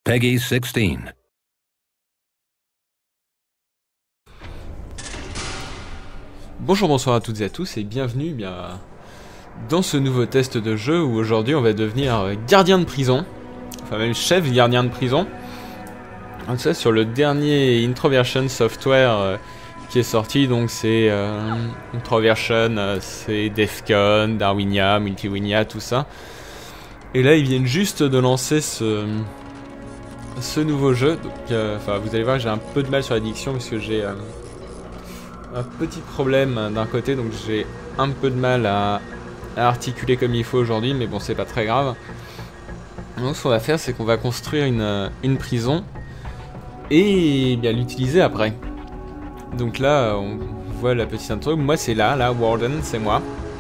Peggy 16. Bonjour, bonsoir à toutes et à tous et bienvenue dans ce nouveau test de jeu où aujourd'hui on va devenir gardien de prison, enfin même chef gardien de prison. Donc ça sur le dernier Introversion Software qui est sorti, donc c'est Introversion, c'est Defcon, Darwinia, Multiwinia, tout ça. Et là ils viennent juste de lancer ce nouveau jeu, donc vous allez voir que j'ai un peu de mal sur l'addiction parce que j'ai un petit problème d'un côté, donc j'ai un peu de mal à articuler comme il faut aujourd'hui, mais bon, c'est pas très grave. Donc ce qu'on va faire, c'est qu'on va construire une prison et bien l'utiliser après. Donc là, on voit la petite intro. Moi, c'est là, Warden, c'est moi.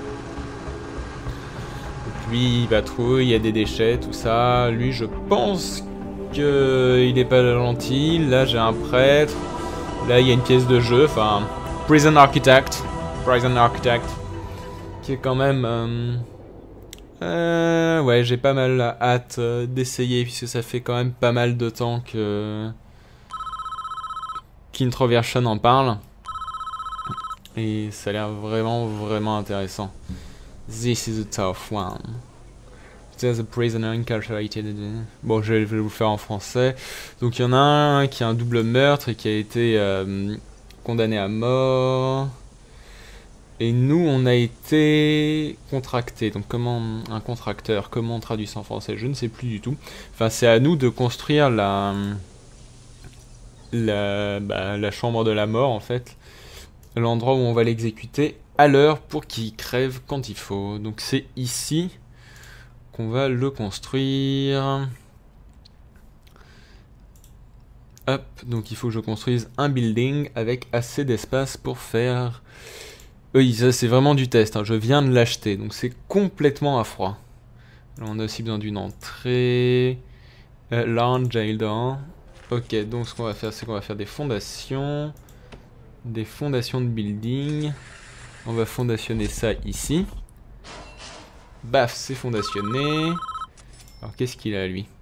Donc lui, il patrouille, il y a des déchets, tout ça. Lui, je pense qu'il est pas gentil. Là, j'ai un prêtre. Là, il y a une pièce de jeu, enfin... Prison Architect, qui est quand même... ouais, j'ai pas mal hâte d'essayer, puisque ça fait quand même pas mal de temps qu'Introversion en parle. Et ça a l'air vraiment intéressant. This is a tough one. There's a prisoner incarcerated. Bon, je vais vous le faire en français. Donc il y en a un qui a un double meurtre et qui a été... condamné à mort. Et nous, on a été contracté. Donc comment un contracteur, comment on traduit ça en français? Je ne sais plus du tout. Enfin, c'est à nous de construire la chambre de la mort, en fait. L'endroit où on va l'exécuter à l'heure pour qu'il crève quand il faut. Donc c'est ici qu'on va le construire. Hop, donc il faut que je construise un building avec assez d'espace pour faire... Oui, ça c'est vraiment du test, hein. Je viens de l'acheter, donc c'est complètement à froid. Alors, on a aussi besoin d'une entrée... lounge, jail door. Ok, donc ce qu'on va faire, c'est qu'on va faire des fondations. Des fondations de building. On va fondationner ça ici. Baf, c'est fondationné. Alors qu'est-ce qu'il a lui?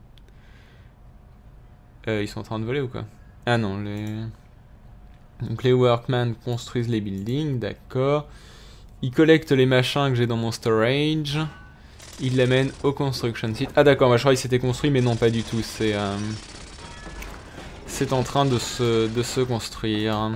Ils sont en train de voler ou quoi? Ah non, donc les workmen construisent les buildings, d'accord. Ils collectent les machins que j'ai dans mon storage. Ils l'amènent au construction site. Ah d'accord, je crois qu'il s'était construit, mais non, pas du tout. C'est en train de se construire.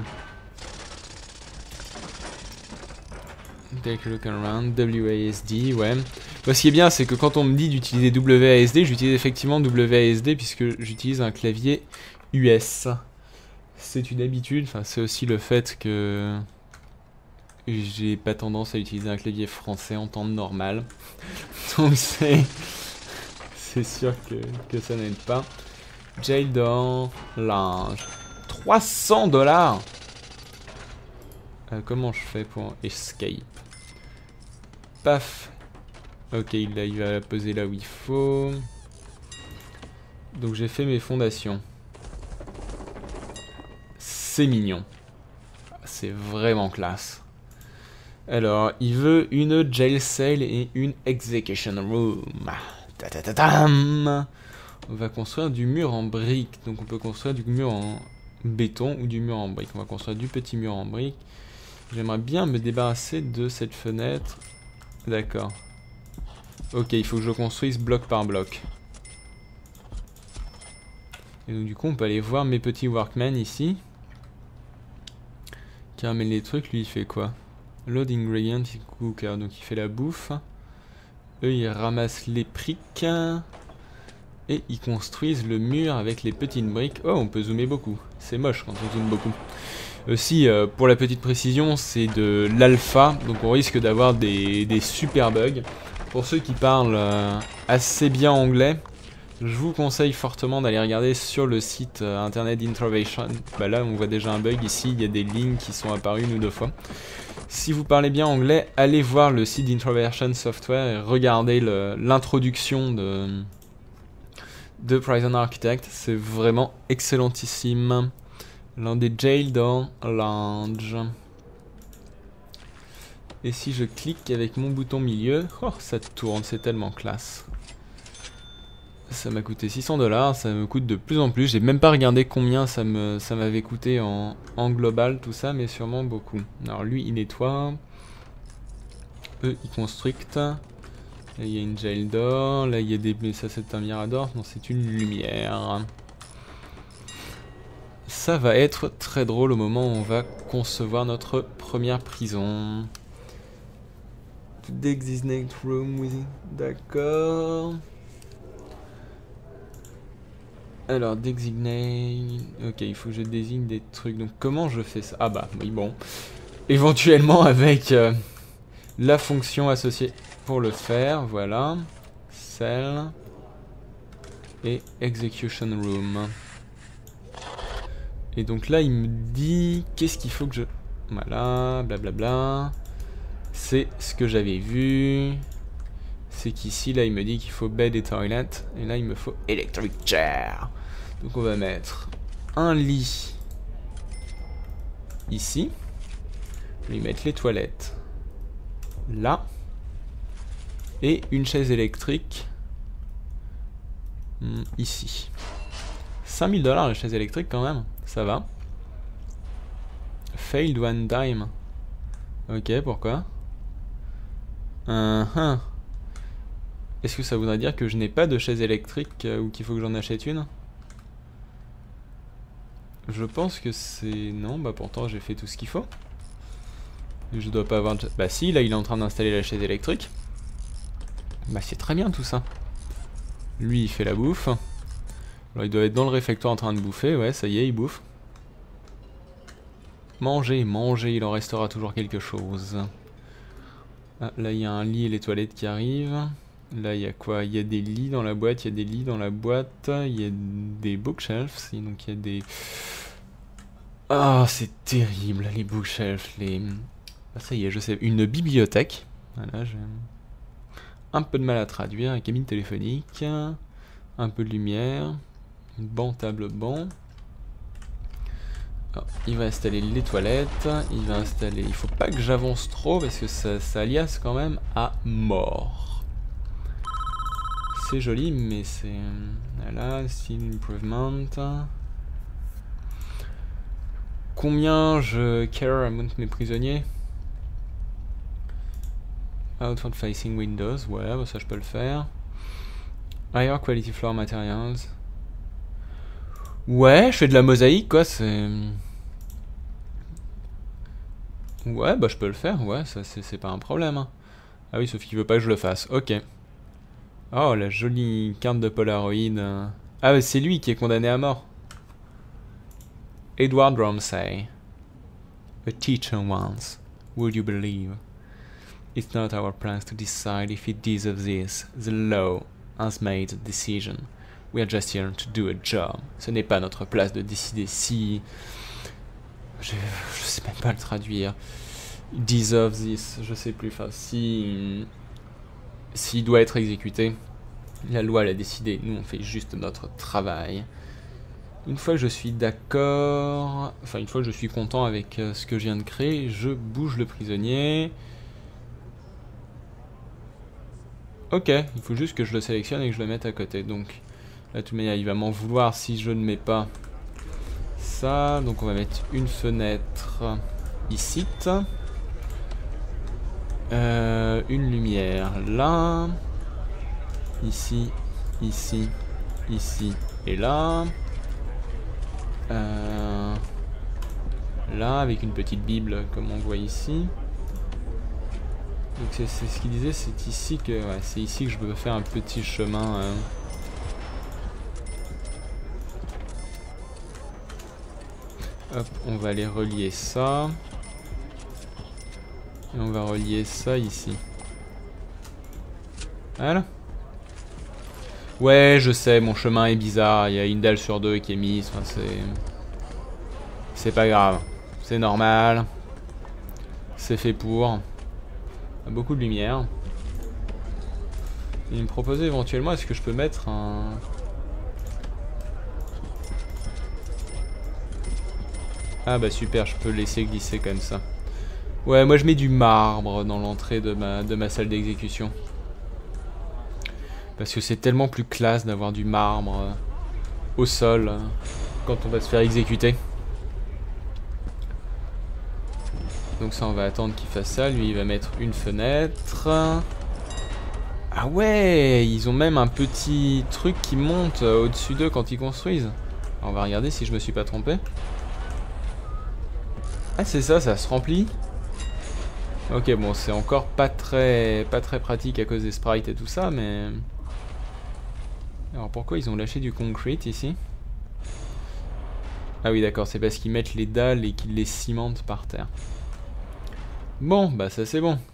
Take a look around, WASD, ouais. Moi, ce qui est bien, c'est que quand on me dit d'utiliser WASD, j'utilise effectivement WASD puisque j'utilise un clavier US. C'est une habitude, enfin c'est aussi le fait que j'ai pas tendance à utiliser un clavier français en temps normal. Donc c'est sûr que ça n'aide pas. Jail door, linge. 300 $. Comment je fais pour escape? Paf. Ok, il va la poser là où il faut. Donc j'ai fait mes fondations. C'est mignon. C'est vraiment classe. Alors, il veut une jail cell et une execution room. Ta-ta-ta-tam. On va construire du mur en briques. Donc on peut construire du mur en béton ou du mur en briques. On va construire du petit mur en briques. J'aimerais bien me débarrasser de cette fenêtre. D'accord. Ok, il faut que je construise bloc par bloc. Et donc du coup, on peut aller voir mes petits workmen ici. Qui ramène les trucs, lui il fait quoi? Load ingredient cooker, donc il fait la bouffe. Eux ils ramassent les briques. Et ils construisent le mur avec les petites briques. Oh, on peut zoomer beaucoup. C'est moche quand on zoome beaucoup. Aussi, pour la petite précision, c'est de l'alpha, donc on risque d'avoir des super bugs. Pour ceux qui parlent assez bien anglais, je vous conseille fortement d'aller regarder sur le site internet d'Introversion. Bah là, on voit déjà un bug ici, il y a des lignes qui sont apparues une ou deux fois. Si vous parlez bien anglais, allez voir le site d'Introversion Software et regardez l'introduction de Prison Architect. C'est vraiment excellentissime. L'un des jail door lounge. Et si je clique avec mon bouton milieu, oh, ça tourne, c'est tellement classe. Ça m'a coûté 600 $, ça me coûte de plus en plus. J'ai même pas regardé combien ça m'avait coûté en global tout ça, mais sûrement beaucoup. Alors lui il nettoie. Eux ils constructent. Là il y a une jail d'or, là il y a des... ça c'est un mirador, non c'est une lumière. Ça va être très drôle au moment où on va concevoir notre première prison. Designate room with... D'accord. Alors, designate... Ok, il faut que je désigne des trucs. Donc, comment je fais ça? Ah bah, oui, bon. Éventuellement avec la fonction associée pour le faire. Voilà. Cell. Et execution room. Et donc là, il me dit... Qu'est-ce qu'il faut que je... Voilà, blablabla. C'est ce que j'avais vu. C'est qu'ici, là, il me dit qu'il faut bed et toilet. Et là, il me faut electric chair. Donc on va mettre un lit ici. Je vais mettre les toilettes là. Et une chaise électrique ici. 5000 $ la chaise électrique quand même. Ça va. Failed one dime. Ok, pourquoi? Est-ce que ça voudrait dire que je n'ai pas de chaise électrique ou qu'il faut que j'en achète une? Je pense que c'est... Non, bah pourtant j'ai fait tout ce qu'il faut. Je dois pas avoir... Bah si, là il est en train d'installer la chaise électrique. Bah c'est très bien tout ça. Lui il fait la bouffe. Alors il doit être dans le réfectoire en train de bouffer, ouais ça y est il bouffe. Manger, manger, il en restera toujours quelque chose. Ah, là il y a un lit et les toilettes qui arrivent. Là il y a quoi? Il y a des lits dans la boîte, il y a des lits dans la boîte, il y a des bookshelves, donc il y a des... Ah c'est terrible les bookshelves, les... Ah, ça y est je sais, une bibliothèque. Voilà, j'ai un peu de mal à traduire, une cabine téléphonique, un peu de lumière, une banc, table, banc. Alors, il va installer les toilettes, il va installer... Il faut pas que j'avance trop parce que ça alias quand même à mort. C'est joli mais c'est... Voilà, style improvement. Combien je care amount mes prisonniers? Outward facing windows, ouais, bah ça je peux le faire. Higher quality floor materials. Ouais, je fais de la mosaïque quoi, c'est... Ouais, bah je peux le faire, ouais, ça c'est pas un problème. Hein. Ah oui, sauf qu'il veut pas que je le fasse, ok. Oh, la jolie carte de Polaroid. Ah, bah c'est lui qui est condamné à mort. Edward Ramsay. A teacher once. Would you believe? It's not our place to decide if he deserves this. The law has made a decision. We are just here to do a job. Ce n'est pas notre place de décider si... Je sais même pas le traduire. Deserves this, je sais plus. Enfin, si... S'il doit être exécuté, la loi l'a décidé. Nous, on fait juste notre travail. Une fois que je suis d'accord... Enfin, une fois que je suis content avec ce que je viens de créer, je bouge le prisonnier. Ok, il faut juste que je le sélectionne et que je le mette à côté. Donc, là, de toute manière, il va m'en vouloir si je ne mets pas ça. Donc, on va mettre une fenêtre ici. Une lumière là. Ici, ici, ici et là. Là, avec une petite bible comme on voit ici. Donc c'est ce qu'il disait, c'est ici que ouais, c'est ici que je peux faire un petit chemin. Hop, on va aller relier ça. Et on va relier ça ici. Voilà. Ouais, je sais, mon chemin est bizarre. Il y a une dalle sur deux qui est mise. Enfin, c'est pas grave. C'est normal. C'est fait pour. Beaucoup de lumière. Il me proposait éventuellement, est-ce que je peux mettre un... Ah bah super, je peux laisser glisser comme ça. Ouais, moi je mets du marbre dans l'entrée de ma salle d'exécution. Parce que c'est tellement plus classe d'avoir du marbre au sol quand on va se faire exécuter. Donc ça, on va attendre qu'il fasse ça. Lui, il va mettre une fenêtre. Ah ouais, ils ont même un petit truc qui monte au-dessus d'eux quand ils construisent. Alors, on va regarder si je me suis pas trompé. Ah, c'est ça, ça se remplit. Ok, bon, c'est encore pas très pratique à cause des sprites et tout ça, mais... Alors pourquoi ils ont lâché du concrete ici? Ah oui, d'accord, c'est parce qu'ils mettent les dalles et qu'ils les cimentent par terre. Bon, bah ça c'est bon.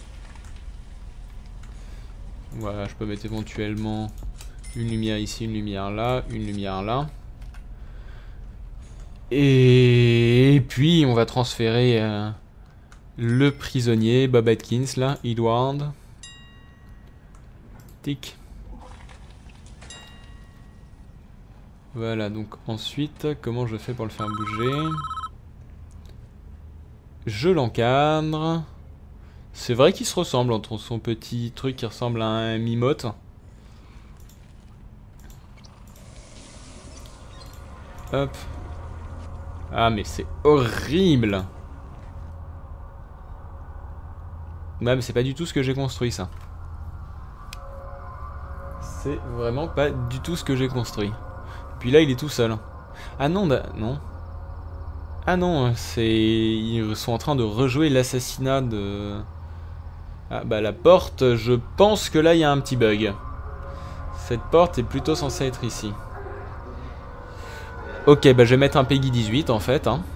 Voilà, je peux mettre éventuellement une lumière ici, une lumière là, une lumière là. Et puis on va transférer le prisonnier, Bob Atkins là, Edward. Tic. Voilà, donc ensuite, comment je fais pour le faire bouger? Je l'encadre. C'est vrai qu'il se ressemble entre son petit truc qui ressemble à un mimote. Hop. Ah mais c'est horrible. Ouais, mais c'est pas du tout ce que j'ai construit ça. C'est vraiment pas du tout ce que j'ai construit. Puis là il est tout seul. Ah non, non. Ah non, c'est... Ils sont en train de rejouer l'assassinat de... Ah bah la porte, je pense que là il y a un petit bug. Cette porte est plutôt censée être ici. Ok, bah je vais mettre un Peggy 18 en fait. Hein.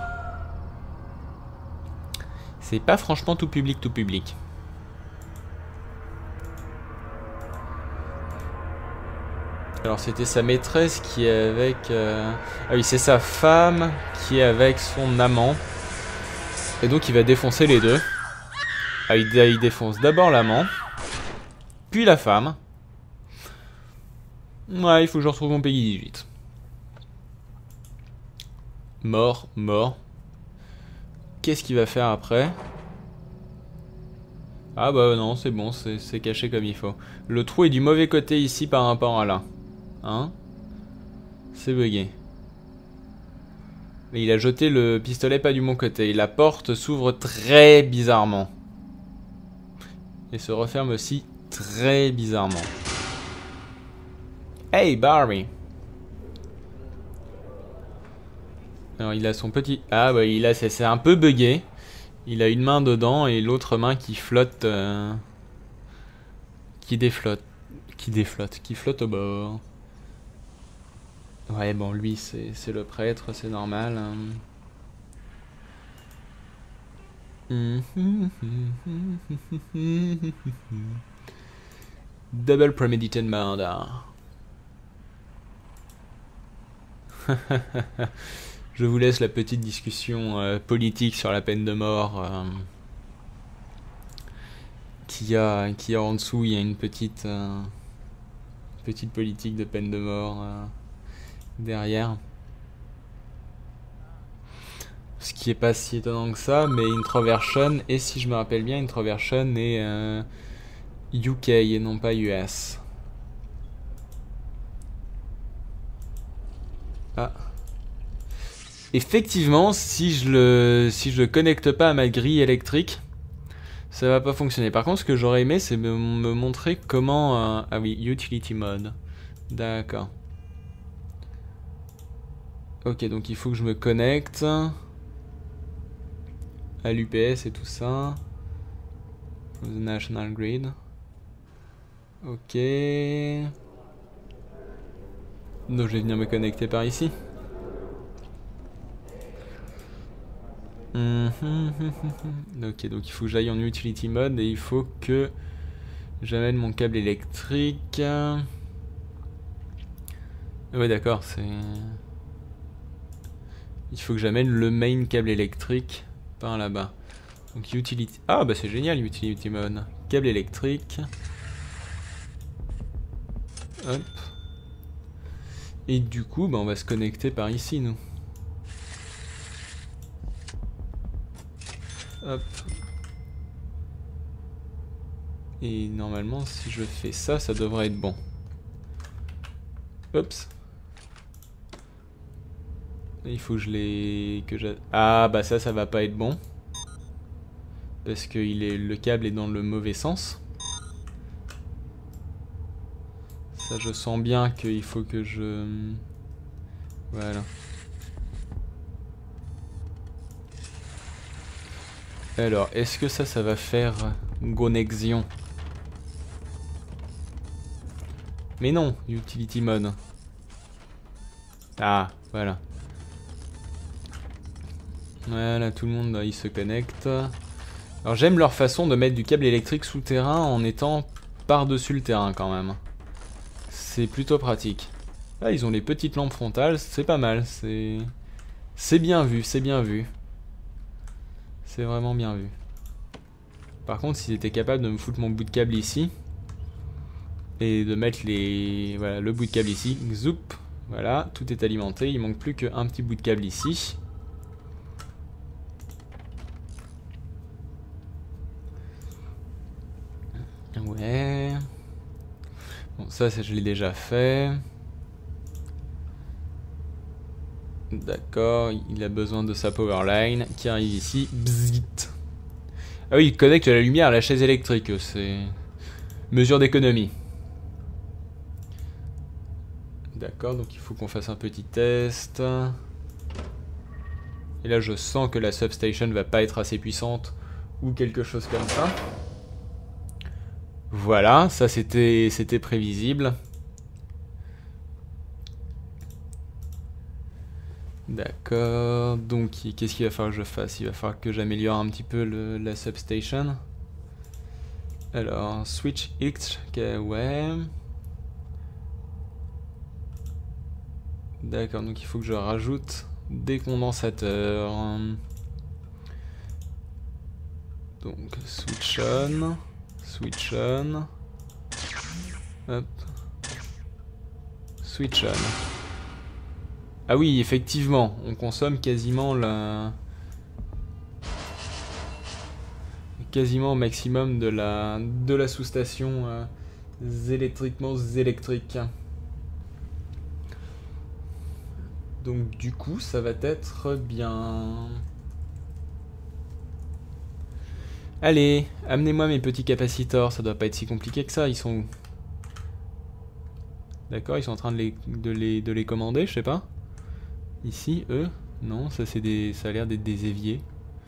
C'est pas franchement tout public, tout public. Alors c'était sa maîtresse qui est avec... Ah oui, c'est sa femme qui est avec son amant. Et donc il va défoncer les deux. Ah, il défonce d'abord l'amant, puis la femme. Ouais, il faut que je retrouve mon Peggy 18. Mort, mort. Qu'est-ce qu'il va faire après? Ah bah non, c'est bon, c'est caché comme il faut. Le trou est du mauvais côté ici par rapport à là. Hein? C'est bugué. Mais il a jeté le pistolet pas du bon côté. La porte s'ouvre très bizarrement. Et se referme aussi très bizarrement. Hey Barbie! Alors il a son petit... Ah bah il a... c'est un peu bugué. Il a une main dedans et l'autre main qui flotte... Qui déflotte. Qui flotte au bord. Ouais bon lui c'est le prêtre, c'est normal. Double premeditated murder. Je vous laisse la petite discussion politique sur la peine de mort qu'il y a en dessous. Il y a une petite politique de peine de mort derrière. Ce qui est pas si étonnant que ça, mais Introversion, et si je me rappelle bien, Introversion est UK et non pas US. Ah. Effectivement, si je le connecte pas à ma grille électrique, ça va pas fonctionner. Par contre, ce que j'aurais aimé, c'est me montrer comment... Ah oui, Utility Mode. D'accord. Ok, donc il faut que je me connecte à l'UPS et tout ça. The National Grid. Ok. Donc je vais venir me connecter par ici. Ok, donc il faut que j'aille en Utility Mode et il faut que j'amène mon câble électrique. Ouais d'accord, c'est... Il faut que j'amène le main câble électrique par là-bas. Donc Utility... Ah bah c'est génial Utility Mode. Câble électrique. Hop. Et du coup, bah on va se connecter par ici nous. Hop. Et normalement, si je fais ça, ça devrait être bon. Oups. Il faut que je les... Ah, bah ça va pas être bon. Parce que le câble est dans le mauvais sens. Ça, je sens bien qu'il faut que je... Voilà. Alors, est-ce que ça va faire connexion? Mais non, Utility Mode. Ah, voilà. Voilà, tout le monde, il se connecte. Alors, j'aime leur façon de mettre du câble électrique souterrain en étant par-dessus le terrain, quand même. C'est plutôt pratique. Ah, ils ont les petites lampes frontales, c'est pas mal, c'est bien vu, c'est bien vu. C'est vraiment bien vu. Par contre, s'ils étaient capables de me foutre mon bout de câble ici, et de mettre voilà, le bout de câble ici, zoup, voilà, tout est alimenté, il manque plus qu'un petit bout de câble ici. Ouais. Bon, ça je l'ai déjà fait. D'accord, il a besoin de sa power line qui arrive ici. Bzzzt. Ah oui, il connecte la lumière à la chaise électrique, c'est... Mesure d'économie. D'accord, donc il faut qu'on fasse un petit test. Et là, je sens que la substation va pas être assez puissante ou quelque chose comme ça. Voilà, ça c'était prévisible. D'accord, donc qu'est-ce qu'il va falloir que je fasse? Il va falloir que j'améliore un petit peu la substation. Alors, switch X, ouais. D'accord, donc il faut que je rajoute des condensateurs. Donc, switch on. Switch on. Hop. Switch on. Ah oui, effectivement, on consomme quasiment quasiment au maximum de la sous-station électriquement électrique. Donc du coup, ça va être bien. Allez, amenez-moi mes petits capacitors, ça doit pas être si compliqué que ça, ils sont où? D'accord, ils sont en train de les commander, je sais pas. Ici, eux? Non, ça a l'air d'être des éviers.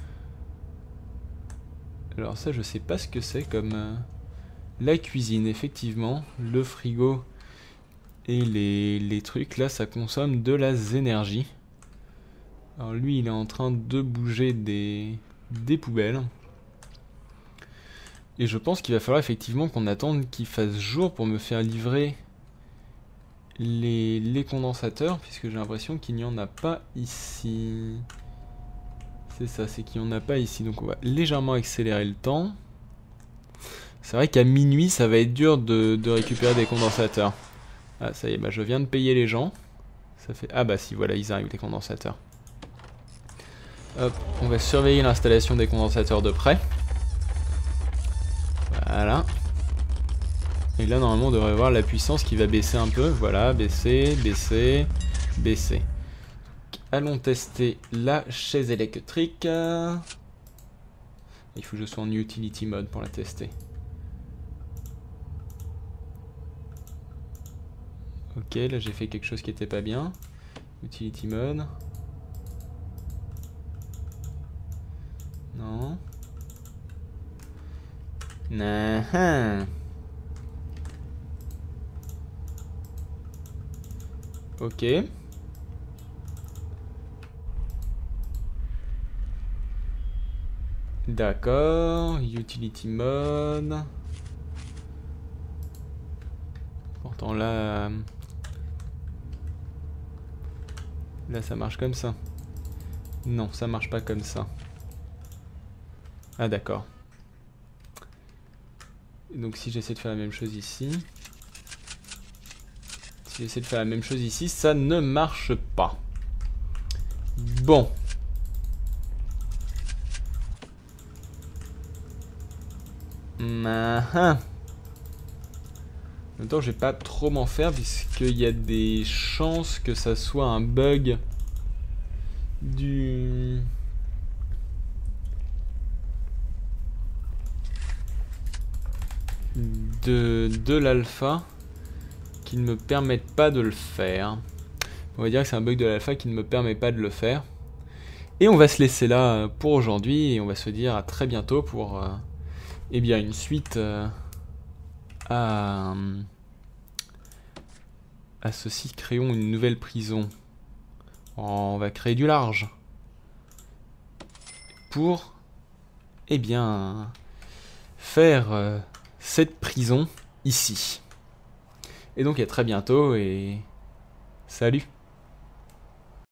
Alors ça, je sais pas ce que c'est comme... La cuisine, effectivement. Le frigo et les trucs, là, ça consomme de l'énergie. Alors lui, il est en train de bouger des poubelles. Et je pense qu'il va falloir effectivement qu'on attende qu'il fasse jour pour me faire livrer les condensateurs, puisque j'ai l'impression qu'il n'y en a pas ici. C'est ça, c'est qu'il n'y en a pas ici. Donc on va légèrement accélérer le temps. C'est vrai qu'à minuit, ça va être dur de récupérer des condensateurs. Ah, ça y est, bah, je viens de payer les gens. Ça fait... Ah bah si, voilà, ils arrivent, les condensateurs. Hop, on va surveiller l'installation des condensateurs de près. Voilà. Et là, normalement, on devrait voir la puissance qui va baisser un peu. Voilà, baisser, baisser, baisser. Donc, allons tester la chaise électrique. Il faut que je sois en utility mode pour la tester. Ok, là j'ai fait quelque chose qui était pas bien. Utility mode. Non. Nah. Ok. D'accord. Utility mode. Pourtant là... Là ça marche comme ça. Non, ça marche pas comme ça. Ah d'accord. Donc si j'essaie de faire la même chose ici... Si j'essaie de faire la même chose ici, ça ne marche pas. Bon. En même temps, je vais pas trop m'en faire puisqu'il y a des chances que ça soit un bug de l'alpha qui ne me permettent pas de le faire. On va dire que c'est un bug de l'alpha qui ne me permet pas de le faire. Et on va se laisser là pour aujourd'hui et on va se dire à très bientôt pour eh bien une suite à ceci. Créons une nouvelle prison. On va créer du large pour eh bien faire cette prison ici. Et donc à très bientôt et salut.